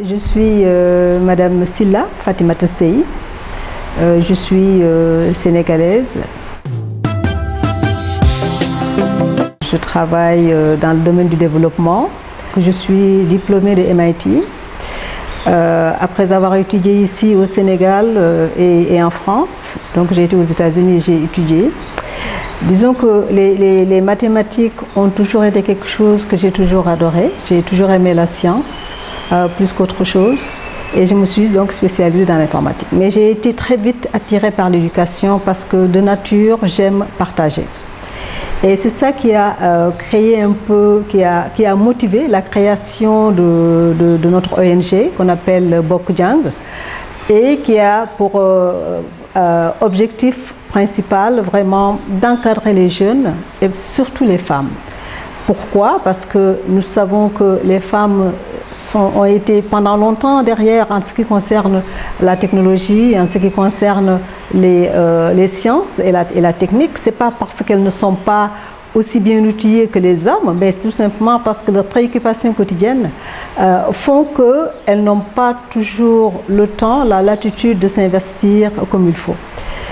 Je suis Madame Silla Fatimata Sey. Je suis sénégalaise. Je travaille dans le domaine du développement. Je suis diplômée de MIT. Après avoir étudié ici au Sénégal et en France, donc j'ai été aux États-Unis et j'ai étudié. Disons que les mathématiques ont toujours été quelque chose que j'ai toujours adoré. J'ai toujours aimé la science plus qu'autre chose et je me suis donc spécialisée dans l'informatique. Mais j'ai été très vite attirée par l'éducation parce que de nature, j'aime partager. Et c'est ça qui a créé un peu, qui a motivé la création de notre ONG qu'on appelle Bokjang et qui a pour objectif principal vraiment d'encadrer les jeunes et surtout les femmes. Pourquoi? Parce que nous savons que les femmes ont été pendant longtemps derrière en ce qui concerne la technologie, en ce qui concerne les sciences et la technique. Ce n'est pas parce qu'elles ne sont pas aussi bien outillées que les hommes, mais c'est tout simplement parce que leurs préoccupations quotidiennes font qu'elles n'ont pas toujours le temps, la latitude de s'investir comme il faut.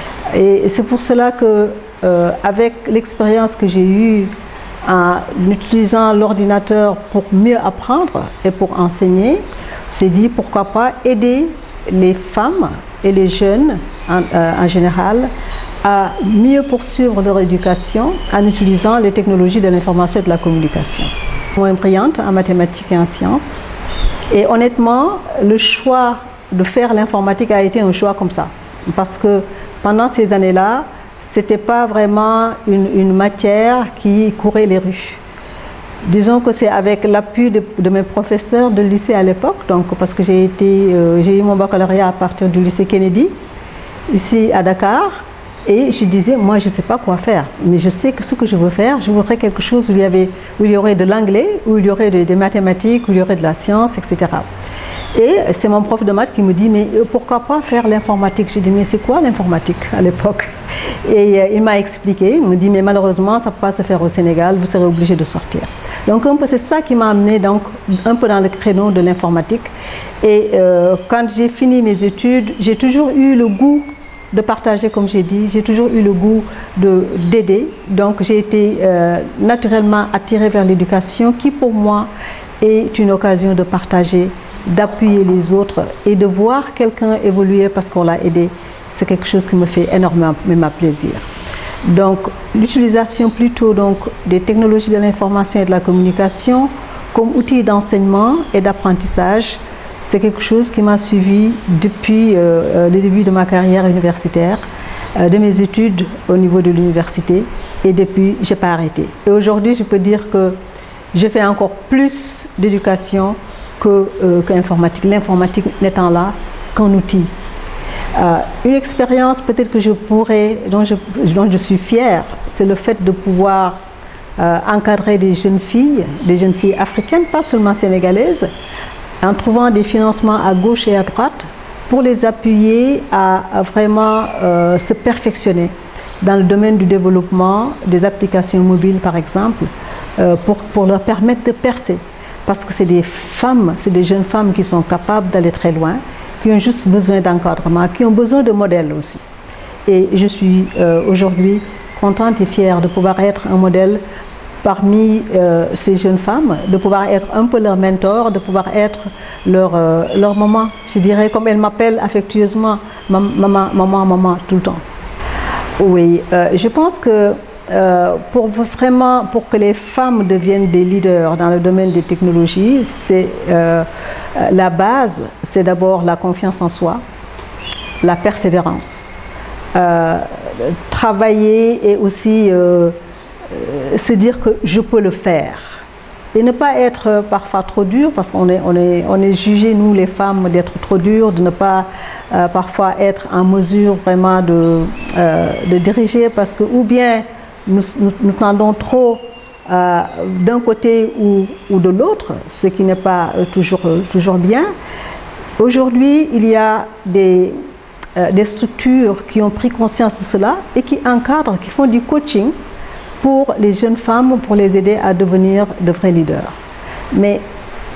Et c'est pour cela que, avec l'expérience que j'ai eue en utilisant l'ordinateur pour mieux apprendre et pour enseigner, j'ai dit pourquoi pas aider les femmes et les jeunes en général à mieux poursuivre leur éducation en utilisant les technologies de l'information et de la communication. Je suis moins brillante en mathématiques et en sciences. Et honnêtement, le choix de faire l'informatique a été un choix comme ça. Parce que pendant ces années-là, ce n'était pas vraiment une matière qui courait les rues. Disons que c'est avec l'appui de mes professeurs de lycée à l'époque, donc parce que j'ai eu mon baccalauréat à partir du lycée Kennedy, ici à Dakar, et je disais, moi je ne sais pas quoi faire, mais je sais que ce que je veux faire, je voudrais quelque chose où il y aurait de l'anglais, où il y aurait des mathématiques, où il y aurait de la science, etc. Et c'est mon prof de maths qui me dit, mais pourquoi pas faire l'informatique? J'ai dit, mais c'est quoi l'informatique à l'époque? Et il m'a expliqué, il me dit, mais malheureusement, ça ne peut pas se faire au Sénégal, vous serez obligé de sortir. Donc un peu c'est ça qui m'a amené donc, un peu dans le créneau de l'informatique. Et quand j'ai fini mes études, j'ai toujours eu le goût de partager, comme j'ai dit, j'ai toujours eu le goût d'aider. Donc j'ai été naturellement attirée vers l'éducation qui pour moi est une occasion de partager, d'appuyer les autres et de voir quelqu'un évoluer parce qu'on l'a aidé. C'est quelque chose qui me fait énormément plaisir. Donc l'utilisation plutôt donc, des technologies de l'information et de la communication comme outil d'enseignement et d'apprentissage, c'est quelque chose qui m'a suivi depuis le début de ma carrière universitaire, de mes études au niveau de l'université et depuis, je n'ai pas arrêté. Et aujourd'hui, je peux dire que je fais encore plus d'éducation qu'informatique, l'informatique n'étant là qu'un outil. Une expérience peut-être que dont je suis fière, c'est le fait de pouvoir encadrer des jeunes filles africaines, pas seulement sénégalaises, en trouvant des financements à gauche et à droite pour les appuyer à vraiment se perfectionner dans le domaine du développement des applications mobiles par exemple, pour leur permettre de percer. Parce que c'est des femmes, c'est des jeunes femmes qui sont capables d'aller très loin, qui ont juste besoin d'encadrement, qui ont besoin de modèles aussi. Et je suis aujourd'hui contente et fière de pouvoir être un modèle parmi ces jeunes femmes, de pouvoir être un peu leur mentor, de pouvoir être leur maman. Je dirais, comme elles m'appellent affectueusement, maman, tout le temps. Oui, je pense que pour que les femmes deviennent des leaders dans le domaine des technologies, c'est la base, c'est d'abord la confiance en soi, la persévérance, travailler et aussi se dire que je peux le faire et ne pas être parfois trop dur parce qu'on est jugé, nous les femmes, d'être trop dur, de ne pas parfois être en mesure vraiment de diriger parce que ou bien nous tendons trop d'un côté ou de l'autre, ce qui n'est pas toujours bien. Aujourd'hui, il y a des structures qui ont pris conscience de cela et qui encadrent, qui font du coaching pour les jeunes femmes, pour les aider à devenir de vrais leaders. Mais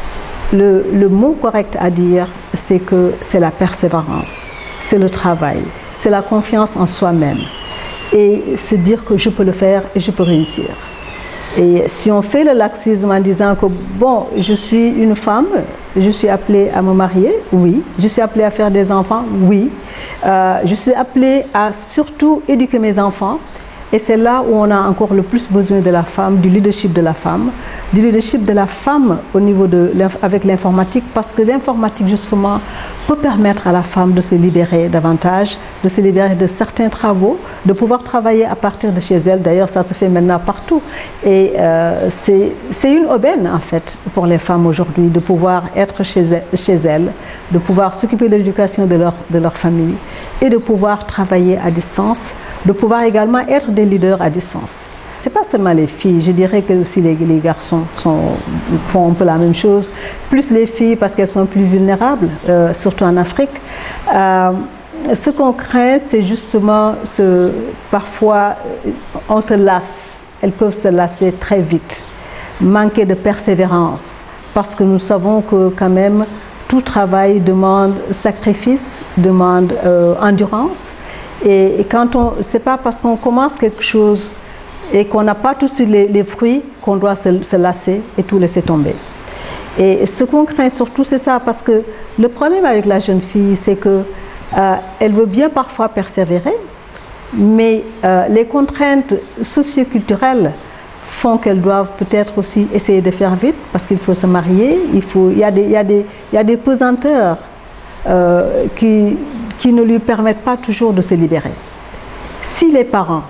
le mot correct à dire, c'est que c'est la persévérance, c'est le travail, c'est la confiance en soi-même et se dire que je peux le faire et je peux réussir. Et si on fait le laxisme en disant que bon, je suis une femme, je suis appelée à me marier, oui. Je suis appelée à faire des enfants, oui. Je suis appelée à surtout éduquer mes enfants. Et c'est là où on a encore le plus besoin de la femme, du leadership de la femme au niveau avec l'informatique, parce que l'informatique justement peut permettre à la femme de se libérer davantage, de se libérer de certains travaux, de pouvoir travailler à partir de chez elle. D'ailleurs, ça se fait maintenant partout. Et c'est une aubaine en fait pour les femmes aujourd'hui de pouvoir être chez elles, de pouvoir s'occuper de l'éducation de leur famille et de pouvoir travailler à distance, de pouvoir également être des leaders à distance. Ce n'est pas seulement les filles, je dirais que aussi les garçons font un peu la même chose, plus les filles parce qu'elles sont plus vulnérables, surtout en Afrique. Ce qu'on craint, c'est justement parfois on se lasse, elles peuvent se lasser très vite, manquer de persévérance, parce que nous savons que quand même tout travail demande sacrifice, demande endurance. Et quand c'est pas parce qu'on commence quelque chose et qu'on n'a pas tout de suite les fruits qu'on doit se lasser et tout laisser tomber. Et ce qu'on craint surtout, c'est ça, parce que le problème avec la jeune fille, c'est que elle veut bien parfois persévérer, mais les contraintes socioculturelles font qu'elles doivent peut-être aussi essayer de faire vite, parce qu'il faut se marier, il y a des pesanteurs qui ne lui permettent pas toujours de se libérer. Si les parents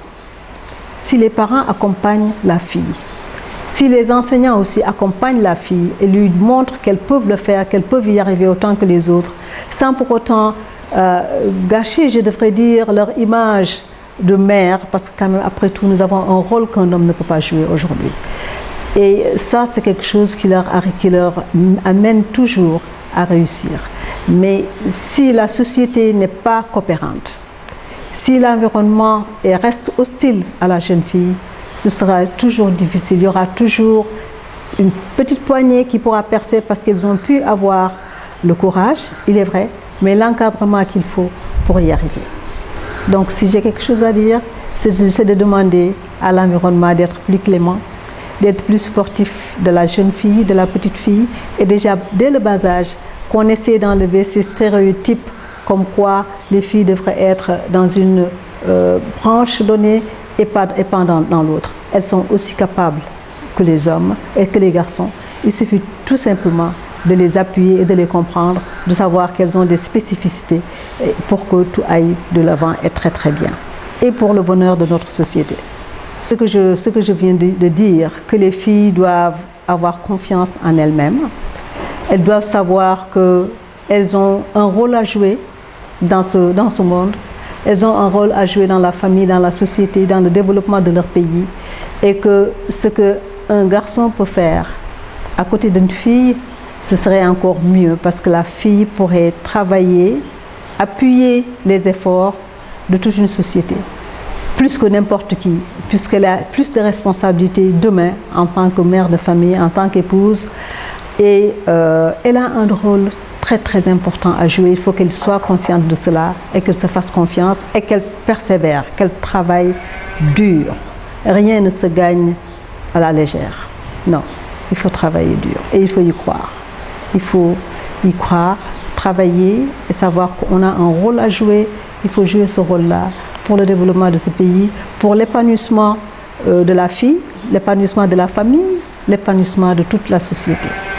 accompagnent la fille, si les enseignants aussi accompagnent la fille et lui montrent qu'elles peuvent le faire, qu'elles peuvent y arriver autant que les autres, sans pour autant gâcher, je devrais dire, leur image de mère, parce que quand même, après tout, nous avons un rôle qu'un homme ne peut pas jouer aujourd'hui. Et ça, c'est quelque chose qui leur amène toujours à réussir. Mais si la société n'est pas coopérante, si l'environnement reste hostile à la jeune fille, ce sera toujours difficile. Il y aura toujours une petite poignée qui pourra percer parce qu'ils ont pu avoir le courage, il est vrai, mais l'encadrement qu'il faut pour y arriver. Donc si j'ai quelque chose à dire, c'est de demander à l'environnement d'être plus clément, d'être plus sportif de la jeune fille, de la petite fille, et déjà dès le bas âge, qu'on essaie d'enlever ces stéréotypes comme quoi les filles devraient être dans une branche donnée et pas dans l'autre. Elles sont aussi capables que les hommes et que les garçons. Il suffit tout simplement de les appuyer et de les comprendre, de savoir qu'elles ont des spécificités pour que tout aille de l'avant et très très bien. Et pour le bonheur de notre société. Ce que je viens de dire, que les filles doivent avoir confiance en elles-mêmes. Elles doivent savoir qu'elles ont un rôle à jouer dans ce monde. Elles ont un rôle à jouer dans la famille, dans la société, dans le développement de leur pays. Et que ce qu'un garçon peut faire à côté d'une fille, ce serait encore mieux parce que la fille pourrait travailler, appuyer les efforts de toute une société. Plus que n'importe qui, puisqu'elle a plus de responsabilités demain en tant que mère de famille, en tant qu'épouse. Et elle a un rôle très très important à jouer. Il faut qu'elle soit consciente de cela et qu'elle se fasse confiance et qu'elle persévère, qu'elle travaille dur. Rien ne se gagne à la légère. Non, il faut travailler dur et il faut y croire. Il faut y croire, travailler et savoir qu'on a un rôle à jouer. Il faut jouer ce rôle-là pour le développement de ce pays, pour l'épanouissement de la fille, l'épanouissement de la famille, l'épanouissement de toute la société.